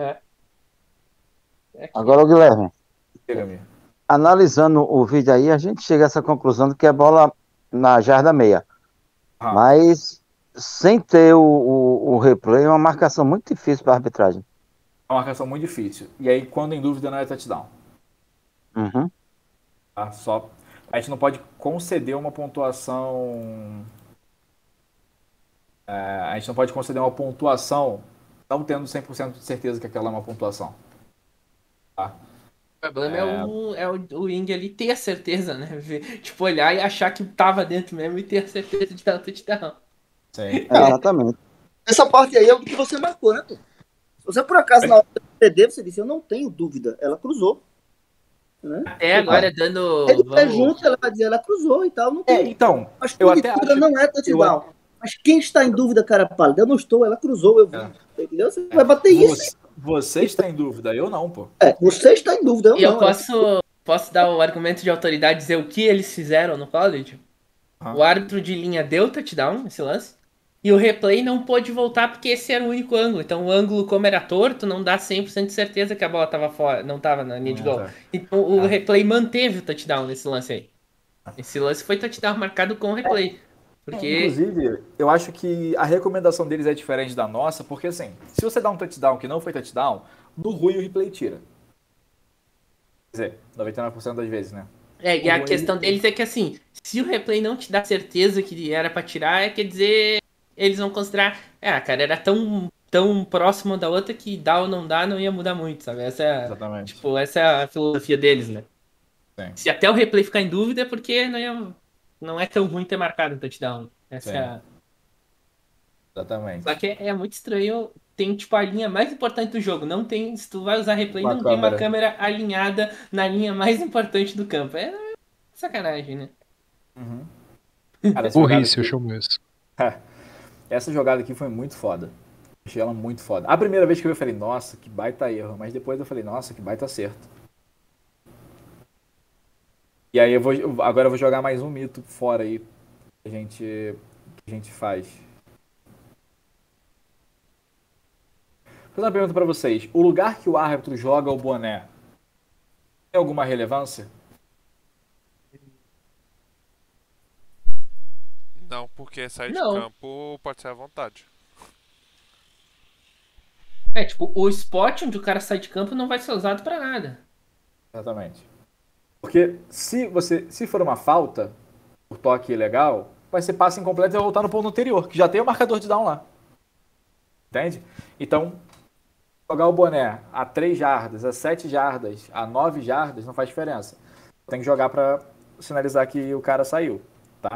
Agora, Guilherme, Chega-me. analisando o vídeo aí, a gente chega a essa conclusão de que é bola na jarda meia. Mas, sem ter o replay, é uma marcação muito difícil para a arbitragem. É uma marcação muito difícil. E aí, quando em dúvida, não é touchdown. Uhum. Tá? A gente não pode conceder uma pontuação A gente não pode considerar uma pontuação não tendo 100% de certeza que aquela é uma pontuação. Tá? O problema é o Ing ali ter a certeza, né? Tipo, olhar e achar que tava dentro mesmo e ter a certeza de dar o touchdown. Sim. Exatamente. Essa parte aí é o que você marcou, né, pô? Se você por acaso na hora do TD, você disse, eu não tenho dúvida, ela cruzou. Né? Até agora dando. Ele tá junto, ela vai dizer, ela cruzou e tal, não tem. Então, mas eu até acho... não é touchdown. Mas quem está em dúvida, cara pálida? Eu não estou, ela cruzou, eu vi. Entendeu? Você vai bater isso. Você está em dúvida, eu não, pô. Você está em dúvida, eu e não. Eu posso dar o argumento de autoridade, dizer o que eles fizeram no college? O árbitro de linha deu touchdown nesse lance. E o replay não pôde voltar porque esse era o único ângulo. Então o ângulo, como era torto, não dá 100% de certeza que a bola estava fora, não estava na linha de gol. Então o replay manteve o touchdown nesse lance aí. Esse lance foi touchdown marcado com o replay. Porque... Inclusive, eu acho que a recomendação deles é diferente da nossa, porque assim, se você dá um touchdown que não foi touchdown, do ruim o replay tira. Quer dizer, 99% das vezes, né? E a questão deles é que assim, se o replay não te dá certeza que era pra tirar, quer dizer, eles vão considerar, cara, era tão próximo da outra que dá ou não dá, não ia mudar muito, sabe? Exatamente. Tipo, essa é a filosofia deles, né? Sim. Se até o replay ficar em dúvida, é porque não é tão ruim ter marcado um touchdown. Exatamente. Só que é muito estranho. Tem, tipo, a linha mais importante do jogo. Não tem, se tu vai usar replay, não tem uma câmera alinhada na linha mais importante do campo. É sacanagem, né? Cara, burrice, eu chamo isso. Essa jogada aqui foi muito foda. Achei ela muito foda. A primeira vez que eu falei, nossa, que baita erro. Mas depois eu falei, nossa, que baita acerto. E aí agora eu vou jogar mais um mito fora aí que a gente faz. Vou fazer uma pergunta pra vocês. O lugar que o árbitro joga o boné tem alguma relevância? Não, porque sair de campo pode ser à vontade. Tipo, o spot onde o cara sai de campo não vai ser usado pra nada. Exatamente. Porque se for uma falta, por toque ilegal, vai ser passe incompleto e vai voltar no ponto anterior, que já tem o marcador de down lá. Entende? Então, jogar o boné a 3 jardas, a 7 jardas, a 9 jardas, não faz diferença. Tem que jogar para sinalizar que o cara saiu, tá?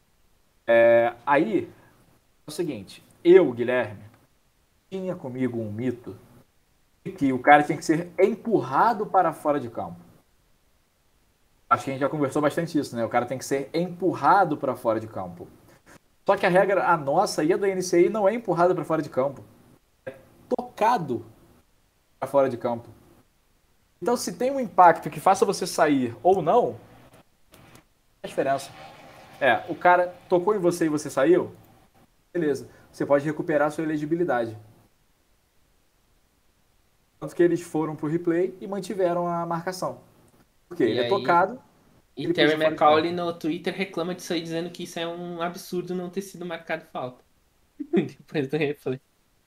Aí, é o seguinte, eu, Guilherme, tinha comigo um mito de que o cara tinha que ser empurrado para fora de campo. Acho que a gente já conversou bastante isso, né? O cara tem que ser empurrado para fora de campo. Só que a regra, a nossa e a da NCAA, não é empurrado para fora de campo. É tocado para fora de campo. Então, se tem um impacto que faça você sair ou não, faz diferença. O cara tocou em você e você saiu, beleza. Você pode recuperar a sua elegibilidade. Tanto que eles foram pro replay e mantiveram a marcação. Porque ele é tocado. E Terry McAuley no Twitter reclama disso aí, dizendo que isso é um absurdo não ter sido marcado falta. Depois do replay.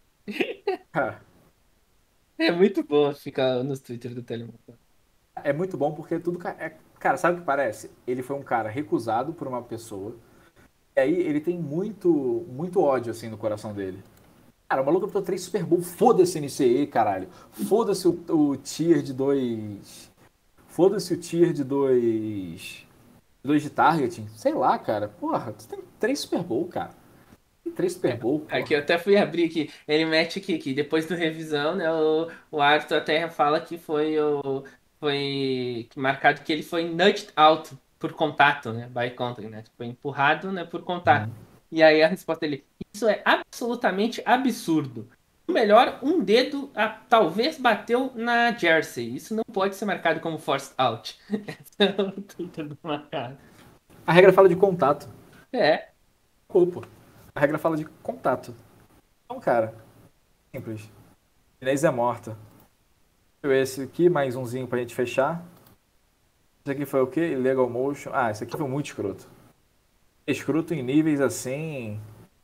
É muito bom ficar nos Twitter do Telemundo. É muito bom porque tudo... Cara, sabe o que parece? Ele foi um cara recusado por uma pessoa. E aí ele tem muito ódio, assim, no coração dele. Cara, o maluco botou 3 Super Bowl. Foda-se NCAA, caralho. Foda-se o tier de 2... Foda-se o tier de 2 de targeting. Sei lá, cara. Porra, você tem 3 Super Bowl, cara. Tem 3 Super Bowl, porra. Aqui eu até fui abrir aqui. Ele mete aqui que depois do revisão, né? O árbitro até fala que foi marcado que ele foi nudged out por contato, né? By contact, né? Foi empurrado, né? Por contato. E aí a resposta dele: isso é absolutamente absurdo. O melhor, um dedo talvez bateu na jersey. Isso não pode ser marcado como forced out. Esse é o Twitter do marcado. A regra fala de contato. Pô. A regra fala de contato. Então, cara, simples. Inês é morta. Esse aqui, mais umzinho pra gente fechar. Esse aqui foi o quê? Illegal motion. Esse aqui foi muito escroto. Escroto em níveis assim...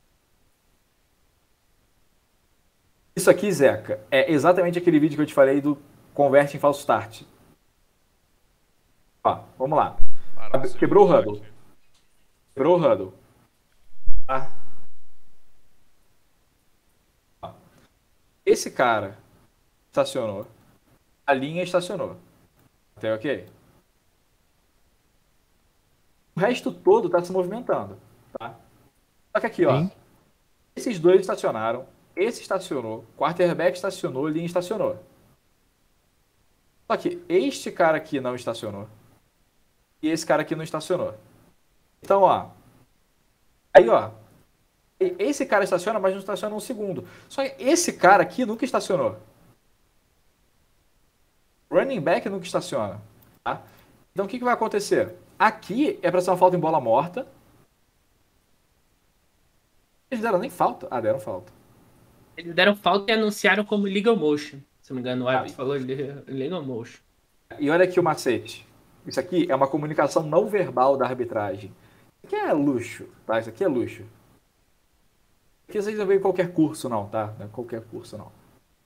Isso aqui, Zeca, é exatamente aquele vídeo que eu te falei do converte em falso start. Vamos lá. Quebrou o huddle. Esse cara estacionou. A linha estacionou. Até ok? O resto todo tá se movimentando, tá? Só que aqui, ó. Sim. Esses dois estacionaram. Esse estacionou. Quarterback estacionou. Linha estacionou. Só que este cara aqui não estacionou. E esse cara aqui não estacionou. Então, ó. Aí, ó. Esse cara estaciona, mas não estaciona um segundo. Só que esse cara aqui nunca estacionou. Running back nunca estaciona. Tá? Então, o que vai acontecer? Aqui é pra ser uma falta em bola morta. Eles deram nem falta? Ah, deram falta. Eles deram falta e anunciaram como legal motion. Se não me engano, o árbitro falou legal motion. E olha aqui o macete. Isso aqui é uma comunicação não verbal da arbitragem. Isso aqui é luxo, tá? Isso aqui é luxo. Aqui vocês não veem em qualquer curso, não, tá? Não é qualquer curso, não.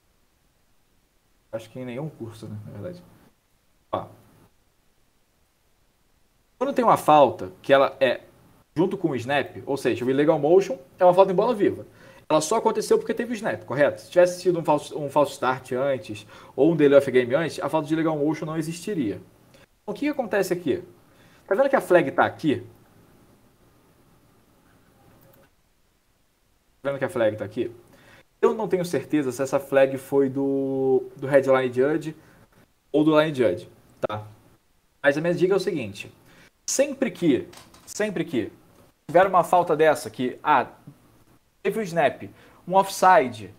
Acho que em nenhum curso, né? Na verdade. Ó. Quando tem uma falta, que ela é junto com o snap, ou seja, o illegal motion é uma falta em bola viva. Ela só aconteceu porque teve o snap, correto? Se tivesse sido um false start antes, ou um delay of game antes, a falta de illegal motion não existiria. Então, o que acontece aqui? Tá vendo que a flag tá aqui? Tá vendo que a flag tá aqui? Eu não tenho certeza se essa flag foi do headline judge ou do line judge, tá? Mas a minha dica é o seguinte: sempre que tiver uma falta dessa, que teve o snap, um offside,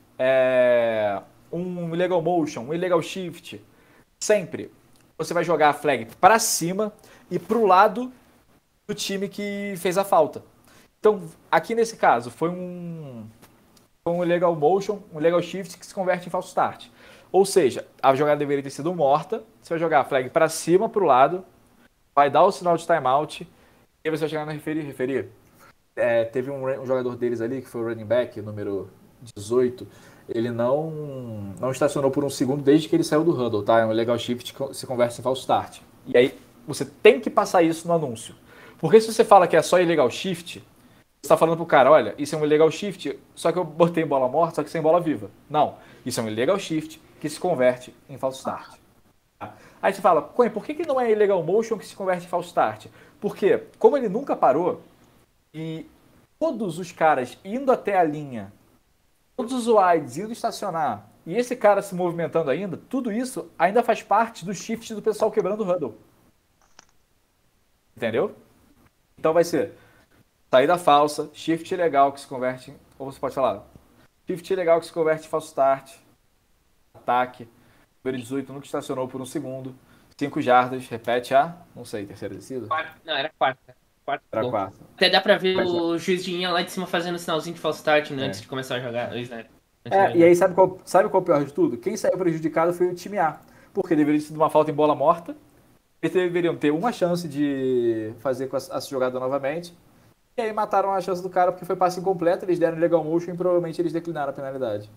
um illegal motion, um illegal shift, sempre você vai jogar a flag para cima e pro lado do time que fez a falta. Então, aqui nesse caso, foi um illegal motion, um illegal shift que se converte em false start. Ou seja, a jogada deveria ter sido morta, você vai jogar a flag para cima, pro lado, vai dar o sinal de timeout, e aí você vai chegar no referir. Teve um jogador deles ali, que foi o running back, número 18, ele não estacionou por um segundo desde que ele saiu do huddle, tá? É um illegal shift que se converte em false start. E aí, você tem que passar isso no anúncio. Porque se você fala que é só illegal shift, você está falando pro cara, olha, isso é um illegal shift, só que eu botei bola morta, só que sem bola viva. Não, isso é um illegal shift que se converte em false start. Aí você fala, Coen, por que não é illegal motion que se converte em false start? Porque, como ele nunca parou, e todos os caras indo até a linha, todos os wides indo estacionar, e esse cara se movimentando ainda, tudo isso ainda faz parte do shift do pessoal quebrando o huddle. Entendeu? Então vai ser saída falsa, shift ilegal que se converte, ou você pode falar, shift ilegal que se converte em false start, ataque, número 18 nunca estacionou por um segundo, 5 jardas, repete não sei, terceira descida? Não, era quarta. Era quarta. Até dá pra ver o juiz de linha lá de cima fazendo o sinalzinho de false start, né, antes de começar a jogar. E aí sabe qual é o pior de tudo? Quem saiu prejudicado foi o time A, porque deveria ter sido uma falta em bola morta, eles deveriam ter uma chance de fazer essa jogada novamente, e aí mataram a chance do cara porque foi passe incompleto, eles deram legal motion e provavelmente eles declinaram a penalidade.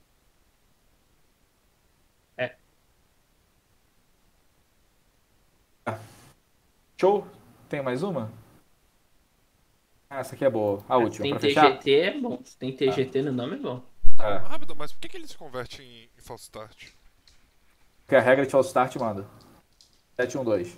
Show? Tem mais uma? Essa aqui é boa. A última, tem pra fechar? TGT é bom. Se tem TGT no nome é bom. Rápido, mas por que ele se converte em false start? Porque a regra de false start manda. 712.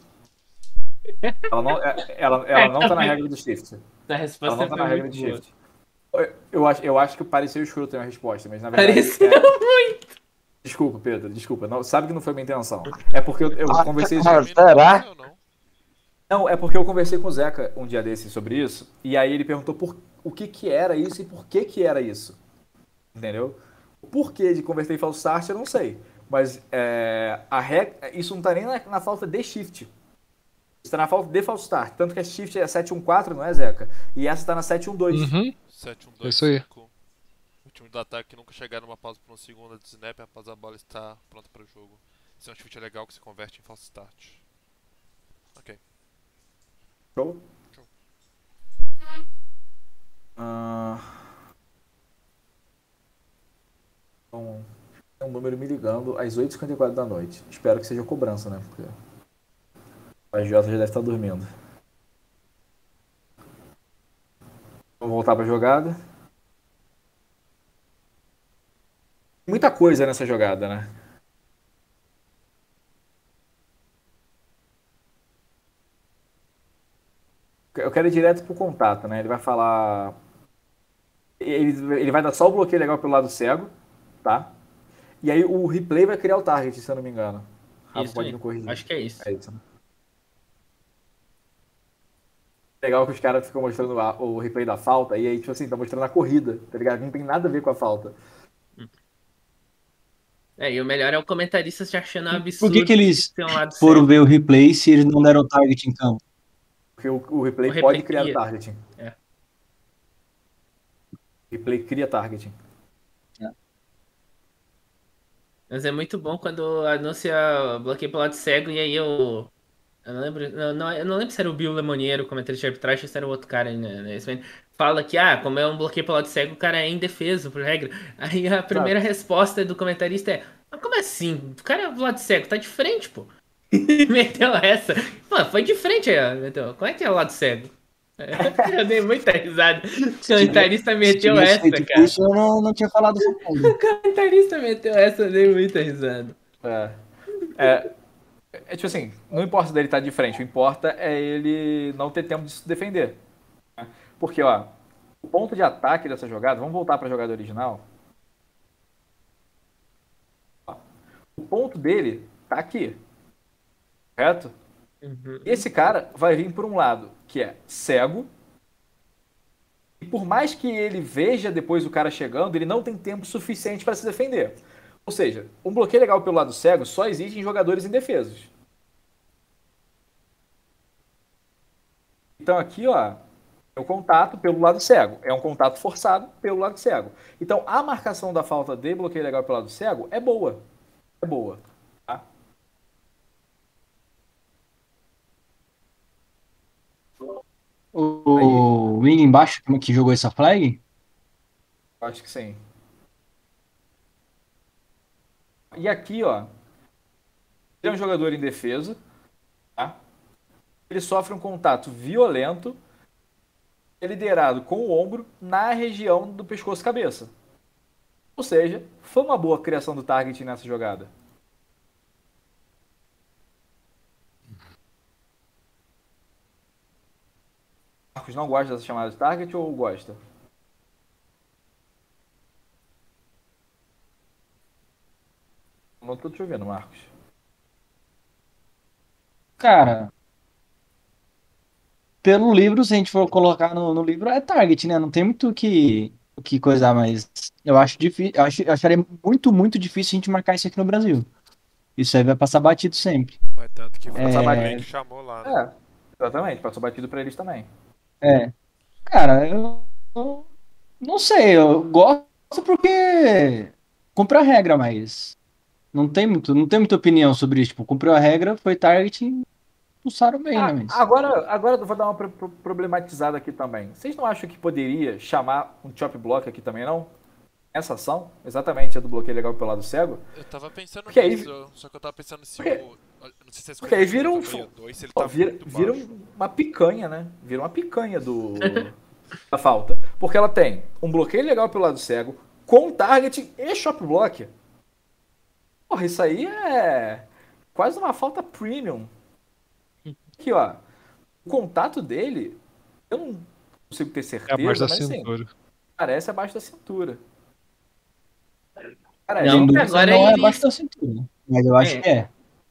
Ela não tá na regra do shift. Ela não tá na regra do shift. Eu acho que pareceu escroto a minha resposta, mas na verdade... Pareceu muito! Desculpa, Pedro, desculpa. Não, sabe que não foi minha intenção. É porque eu conversei... Será? Não, é porque eu conversei com o Zeca um dia desses sobre isso, e aí ele perguntou o que era isso e por que era isso. Entendeu? O porquê de converter em false start eu não sei. Mas isso não tá nem na falta de shift. Isso tá na falta de false start. Tanto que a shift é 714, não é, Zeca? E essa tá na 712. Uhum. 712. Isso aí. O time do ataque nunca chegaram numa pausa por um segundo de snap após a bola estar pronta para o jogo. Isso é um shift legal que se converte em false start. Ok. Show? Tem um número me ligando às 8h54 da noite. Espero que seja cobrança, né? Porque o AJ já deve estar dormindo. Vamos voltar para a jogada. Muita coisa nessa jogada, né? Eu quero ir direto pro contato, né? Ele vai falar. Ele vai dar só o bloqueio legal pelo lado cego, tá? E aí o replay vai criar o target, se eu não me engano. Rafa Isso pode aí. me corrigir. Acho que é isso. É isso, né? Legal que os caras ficam mostrando o replay da falta e aí, tipo assim, tá mostrando a corrida, tá ligado? Não tem nada a ver com a falta. E o melhor é o comentarista se achando um Por absurdo que eles ter um lado foram cego. ver o replay se eles não deram target em campo? Porque o replay O replay pode criar cria. targeting. É. O replay cria targeting. Mas é muito bom quando anuncia bloqueio pelo lado cego e aí eu não lembro, eu não lembro se era o Bill Lemoniero, o comentarista de arbitragem, ou se era o outro cara, né? Fala que, como é um bloqueio pelo lado cego, o cara é indefeso, por regra. Aí a primeira resposta do comentarista é: mas como assim? O cara é do lado cego, tá de frente, pô. Meteu essa. Pô, foi de frente aí, ó. Meteu. Como é que é o lado cego? Eu dei muita risada. O comentarista Se meteu tivesse essa, feito cara. isso, eu não tinha falado isso ainda. O comentarista meteu essa, eu dei muita risada. É tipo assim, não importa dele estar de frente, o importa é ele não ter tempo de se defender. Né? Porque, ó, o ponto de ataque dessa jogada, vamos voltar para a jogada original. Ó, o ponto dele tá aqui, correto? E esse cara vai vir por um lado, que é cego, e por mais que ele veja depois o cara chegando, ele não tem tempo suficiente para se defender. Ou seja, um bloqueio legal pelo lado cego só existe em jogadores indefesos. Então aqui, ó, é o contato pelo lado cego. É um contato forçado pelo lado cego. Então a marcação da falta de bloqueio legal pelo lado cego é boa. É boa. Tá? O Wing embaixo que jogou essa flag? Acho que sim. E aqui, ó, ele é um jogador indefeso, tá? Ele sofre um contato violento, liderado com o ombro na região do pescoço-cabeça. Ou seja, foi uma boa criação do target nessa jogada. Marcos não gosta dessa chamada de target ou gosta? Não tô te ouvindo, Marcos. Cara, pelo livro, se a gente for colocar no livro, é target, né? Não tem muito o que coisar, mas eu acho difícil, acharia muito, muito difícil a gente marcar isso aqui no Brasil. Isso aí vai passar batido sempre. Mas tanto que foi Passar o batido. que chamou lá, né? Exatamente, passou batido pra eles também. Cara, eu não sei, eu gosto porque cumpre a regra, mas não tem muita opinião sobre isso. Tipo, cumpriu a regra, foi target, pulsaram bem, né? Mas... Agora eu vou dar uma problematizada aqui também. Vocês não acham que poderia chamar um chop block aqui também, não? Essa ação, exatamente, a do bloqueio legal pelo lado cego? Eu tava pensando Porque aí- nisso, só que eu tava pensando se Porque- o. Não sei se vocês Porque aí vira um. conhecem o dois, se ele Pô, tá vira muito vira baixo. uma picanha, né? Vira uma picanha da falta. Porque ela tem um bloqueio legal pelo lado cego, com target e chop block. Porra, isso aí é quase uma falta premium. Aqui, ó. O contato dele, eu não consigo ter É certeza, abaixo da mas assim, cintura. parece abaixo da cintura. Cara, Não, Sem porque dúvida agora não é eles- abaixo da cintura, mas eu acho que é.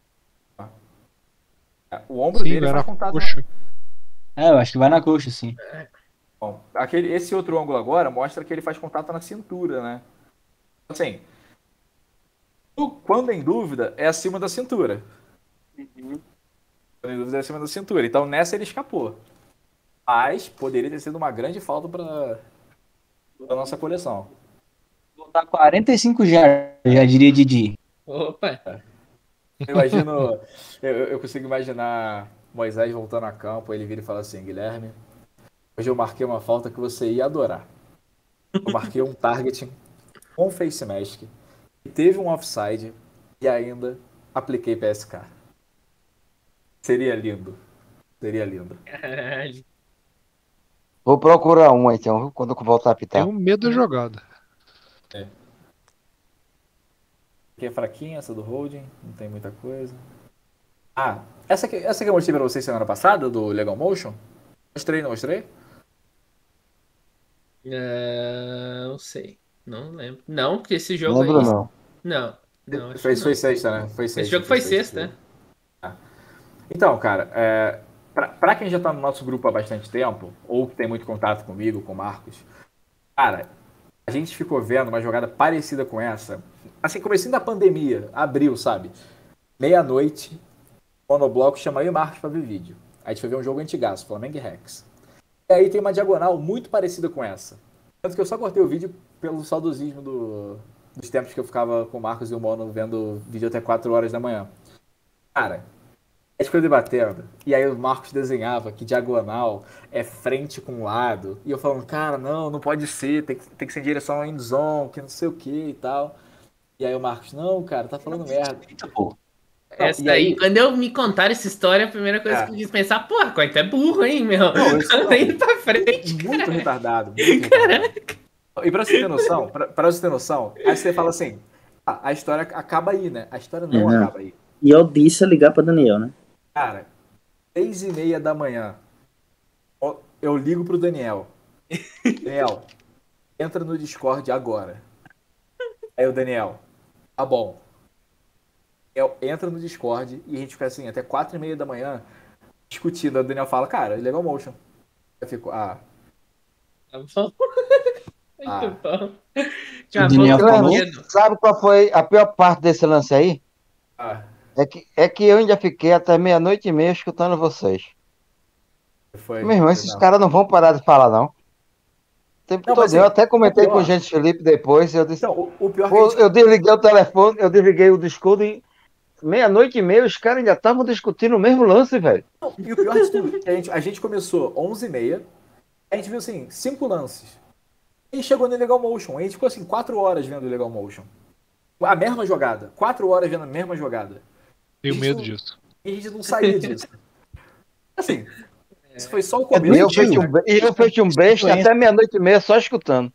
o ombro Sim, dele vai faz na contato. coxa. Eu acho que vai na coxa, sim. Bom, esse outro ângulo agora mostra que ele faz contato na cintura, né? Assim, quando em dúvida, é acima da cintura. Quando em dúvida, é acima da cintura. Então, nessa ele escapou. Mas poderia ter sido uma grande falta para a nossa coleção. Vou dar 45 já diria Didi. Opa! Eu imagino, eu consigo imaginar Moisés voltando a campo, ele vira e fala assim: Guilherme, hoje eu marquei uma falta que você ia adorar. Eu marquei um targeting com face mask, que teve um offside e ainda apliquei PSK. Seria lindo. Seria lindo. Caralho. Vou procurar uma então, viu, quando eu voltar a apitar. Tenho medo da jogada. Que é fraquinha, essa do Holding, não tem muita coisa. Ah, essa que eu mostrei pra vocês semana passada, do Legal Motion? Mostrei, não mostrei? Não sei. Não lembro. Não, porque esse jogo Lembro aí. não. Não, acho Foi que não. sexta, né? Foi Esse sexta. jogo foi sexta, né? Então, cara, pra quem já tá no nosso grupo há bastante tempo, ou que tem muito contato comigo, com o Marcos, cara, a gente ficou vendo uma jogada parecida com essa. Assim, comecinho da pandemia, abril, sabe? Meia-noite, monobloco, chama eu e o Marcos pra ver vídeo. Aí a gente foi ver um jogo antigaço, Flamengo e Rex. E aí tem uma diagonal muito parecida com essa. Tanto que eu só cortei o vídeo pelo saudosismo dos tempos que eu ficava com o Marcos e o Mono vendo vídeo até 4 horas da manhã. Cara, a gente ficou debatendo, e aí o Marcos desenhava que diagonal é frente com lado. E eu falando, cara, não pode ser, tem que ser em direção ao endzone, que não sei o que e tal. E aí o Marcos, não, cara, tá falando merda. Pô. Não, Essa e aí, aí, quando eu me contaram essa história, a primeira coisa que eu quis pensar, porra, Coito é burro, hein, meu? Não, isso não. Tá indo pra frente, muito cara. retardado, muito retardado. E pra você ter noção, aí você fala assim, a história acaba aí, né? A história não Não. acaba aí. E eu disse ligar pra Daniel, né? Cara, 6:30 da manhã, eu ligo pro Daniel. Daniel, entra no Discord agora. Aí o Daniel, tá bom. Entra no Discord e a gente fica assim, até 4:30 da manhã, discutindo. Aí o Daniel fala, cara, Legal Motion. Eu fico, Tá bom. Muito bom. O Já Daniel vou falou. comendo. Sabe qual foi a pior parte desse lance aí? ah, É que eu ainda fiquei até 00:30 escutando vocês. foi. Meu irmão, esses não. caras não vão parar de falar, não. O tempo Não, todo. mas, Eu assim, até comentei o com o pior- gente Felipe depois. Eu disse, Então, o pior que pô, eu desliguei o telefone, eu desliguei o Discord e 00:30 os caras ainda estavam discutindo o mesmo lance, velho. E o pior de tudo, que a gente começou 11:30, a gente viu assim, 5 lances. E chegou no Legal Motion. A gente ficou assim, 4 horas vendo o Legal Motion. A mesma jogada. 4 horas vendo a mesma jogada. Tenho Isso- medo disso. E a gente não saía disso. Assim, isso foi só o E começo. eu fecho um besta até 00:30 só escutando.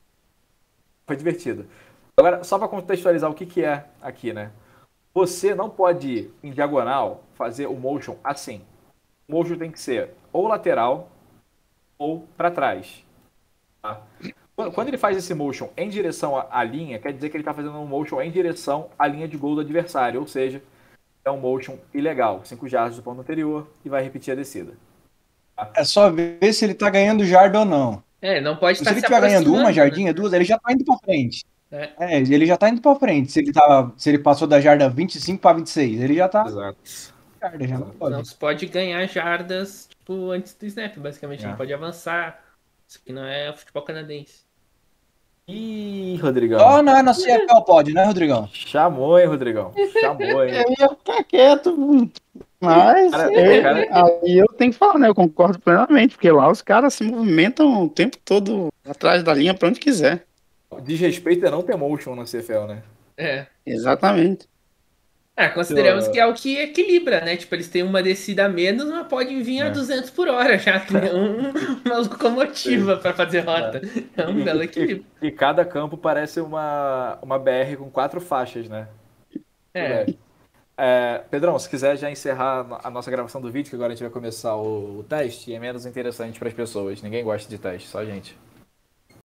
Foi divertido. Agora, só para contextualizar o que é aqui, né? Você não pode ir em diagonal fazer o motion assim. O motion tem que ser ou lateral ou para trás. Tá? Quando ele faz esse motion em direção à linha, quer dizer que ele está fazendo um motion em direção à linha de gol do adversário. Ou seja, é um motion ilegal. 5 jardas do ponto anterior e vai repetir a descida. É só ver se ele tá ganhando jarda ou não. Não pode Se estar ele se estiver ganhando uma aproximando, jardinha, duas, ele já tá indo pra frente. É. Ele já tá indo pra frente. Se ele passou da jarda 25 pra 26, ele já tá. Exato. Jarda, já não pode. Não se pode ganhar jardas, tipo, antes do snap, basicamente. Não pode avançar. Isso aqui não é futebol canadense. Ih, Rodrigão. Só na CFL pode, né, Rodrigão? Chamou, hein, Rodrigão? Chamou, hein? Eu ia ficar quieto, mas aí eu tenho que falar, né? Eu concordo plenamente, porque lá os caras se movimentam o tempo todo atrás da linha pra onde quiser. Desrespeito é não ter motion na CFL, né? Exatamente. Consideramos que é o que equilibra, né? Tipo, eles têm uma descida a menos, mas podem vir a 200 por hora, já que nem uma locomotiva para fazer rota. É um belo equilíbrio. E cada campo parece uma BR com 4 faixas, né? Pedrão, se quiser já encerrar a nossa gravação do vídeo, que agora a gente vai começar o teste, e é menos interessante para as pessoas. Ninguém gosta de teste, só a gente.